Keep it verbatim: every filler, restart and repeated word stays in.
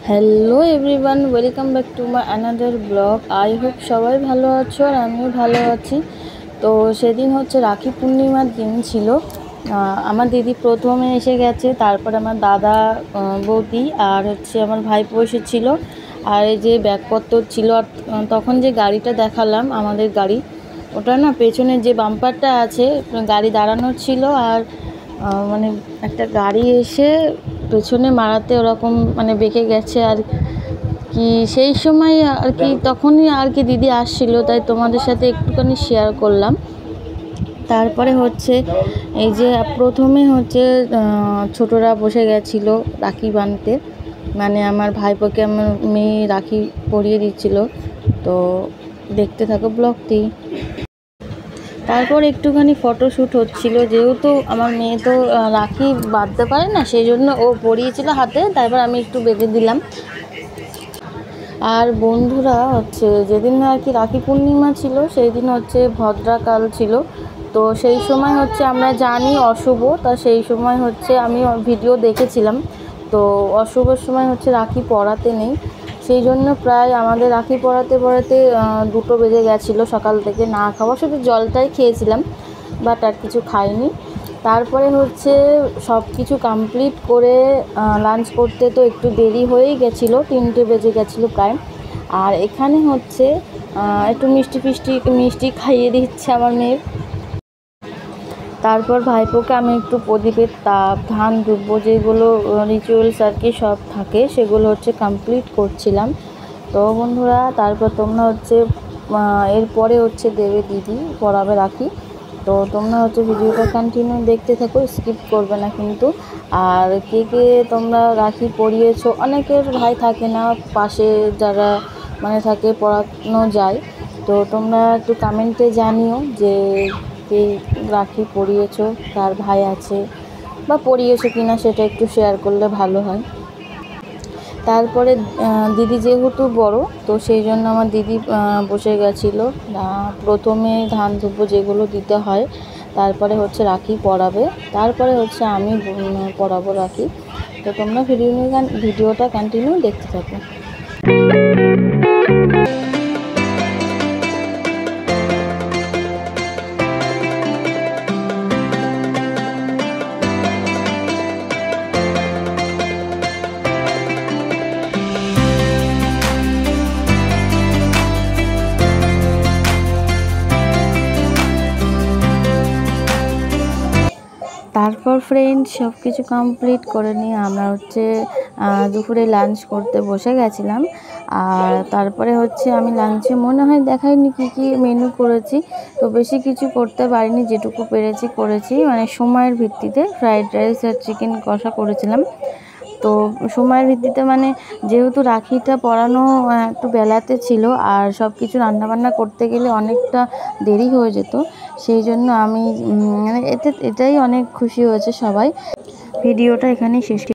Hello everyone, welcome back to my another blog. I hope সবাই ভালো আছো আর আমিও ভালো আছি। তো সেদিন হচ্ছে রাখি পূর্ণিমার দিন ছিল। আমার দিদি প্রথমে এসে গেছে, তারপর আমার দাদা, বৌদি আর হচ্ছে আমার ভাইপো এসেছিলো। আর এই যে ব্যাগপত্র ছিল, আর তখন যে গাড়িটা দেখালাম আমাদের গাড়ি, ওটা না পেছনে যে বাম্পারটা আছে গাড়ি দাঁড়ানোর ছিল, আর মানে একটা গাড়ি এসে পেছনে মারাতে ওরকম মানে বেঁকে গেছে আর কি। সেই সময় আর কি তখনই আর কি দিদি আসছিল, তাই তোমাদের সাথে একটুখানি শেয়ার করলাম। তারপরে হচ্ছে এই যে প্রথমে হচ্ছে ছোটরা বসে গেছিল রাখি বাঁধতে, মানে আমার ভাইপোকে আমার মেয়ে রাখি পরিয়ে দিচ্ছিল। তো দেখতে থাকো ব্লগটি। তারপর একটুখানি ফটোশ্যুট হচ্ছিল, যেহেতু আমার মেয়ে তো রাখি বাঁধতে পারে না, সেই জন্য ও পরিয়েছিল হাতে, তারপর আমি একটু বেঁধে দিলাম। আর বন্ধুরা হচ্ছে যেদিন আর কি রাখি পূর্ণিমা ছিল সেই দিন হচ্ছে ভদ্রাকাল ছিল। তো সেই সময় হচ্ছে আমরা জানি অশুভ, তা সেই সময় হচ্ছে আমি ভিডিও দেখেছিলাম। তো অশুভর সময় হচ্ছে রাখি পরাতে নেই, সেই জন্য প্রায় আমাদের রাখি পরাতে পরাতে দুটো বেজে গেছিলো সকাল থেকে। না খাওয়া, শুধু জলটাই খেয়েছিলাম, বাট আর কিছু খাইনি। তারপরে হচ্ছে সব কিছু কমপ্লিট করে লাঞ্চ করতে তো একটু দেরি হয়েই গেছিলো, তিনটে বেজে গেছিলো প্রায়। আর এখানে হচ্ছে একটু মিষ্টি ফিষ্টি মিষ্টি খাইয়ে দিচ্ছে আমার মেয়ের। তারপর ভাইপোকে আমি একটু প্রদীপের তাপ, ধান ধুব্ব, যেগুলো রিচুয়ালস আর কি সব থাকে, সেগুলো হচ্ছে কমপ্লিট করছিলাম। তো বন্ধুরা, তারপর তোমরা হচ্ছে এরপরে হচ্ছে দেবে দিদি পরাবে রাখি। তো তোমরা হচ্ছে ভিডিওটা কন্টিনিউ দেখতে থাকো, স্কিপ করবে না কিন্তু। আর কে কে তোমরা রাখি পরিয়েছো, অনেকের ভাই থাকে না পাশে, যারা মানে থাকে পড়ানো যায়। তো তোমরা একটু কমেন্টে জানিও যে কে রাখি পরিয়েছো, কার ভাই আছে বা পরিয়েছো কিনা, সেটা একটু শেয়ার করলে ভালো হয়। তারপরে দিদি যেহেতু বড়, তো সেই জন্য আমার দিদি বসে গেছিলো। প্রথমে ধান ধুব্ব যেগুলো দিতে হয়, তারপরে হচ্ছে রাখি পরাবে, তারপরে হচ্ছে আমি পরাবো রাখি। তো তোমরা ভিডিও ভিডিওটা কন্টিনিউ দেখতে থাকো। তারপর ফ্রেন্ড সব কিছু কমপ্লিট করে নিয়ে আমরা হচ্ছে দুপুরে লাঞ্চ করতে বসে গেছিলাম। আর তারপরে হচ্ছে আমি লাঞ্চে মনে হয় দেখাইনি কী কী মেনু করেছি, তো বেশি কিছু করতে পারিনি, যেটুকু পেরেছি করেছি, মানে সময়ের ভিত্তিতে। ফ্রাইড রাইস আর চিকেন কষা করেছিলাম। তো সময়ের ভিত্তিতে মানে যেহেতু রাখিটা পরানো একটু বেলাতে ছিল, আর সব কিছু রান্নাবান্না করতে গেলে অনেকটা দেরি হয়ে যেত, সেই জন্য আমি মানে এতে এটাই অনেক খুশি হয়েছে সবাই। ভিডিওটা এখানেই শেষ।